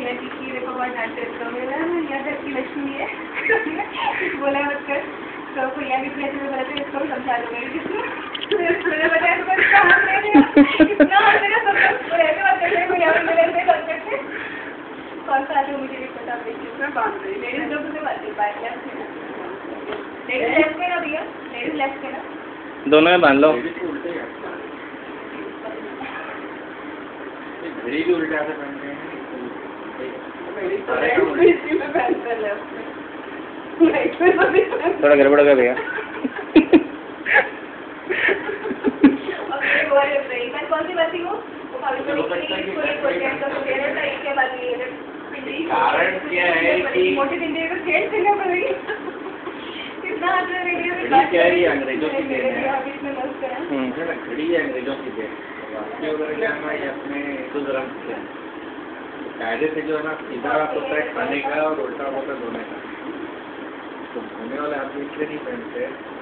लगी कि देखो बहुत डांटे तो मेरा यहाँ घर की लक्ष्मी है बोला मत कर तो भैया भी ऐसे में बोला था इसको समझा लो मैंने बताया तो कहाँ इतना मेरा सब लोग ऐसे बात करते हैं भैया मेरे से बात करते कौन सा आते मुझे भी पता नहीं बात रही लेडीज लोग से बात कर लेडीज लेफ्ट में ना भैया लेडीज लेफ्ट में ना दोनों में बांध लो घड़ी भी उल्टा से पहनते हैं थोड़ा गड़बड़ का भैया कौन सी बात थी वो कारण क्या है कि मोटी जिंदगी को खेल देना पड़ेगी कितना क्या है अंग्रेजों की देन है घड़ी अंग्रेजों की देन वाक्य वगैरह क्या है ये अपने हिंदू धर्म से कायदे से जो है ना सीधा होता है खाने का और उल्टा होता है धोने का तो धोने वाले आदमी इसलिए नहीं पहनते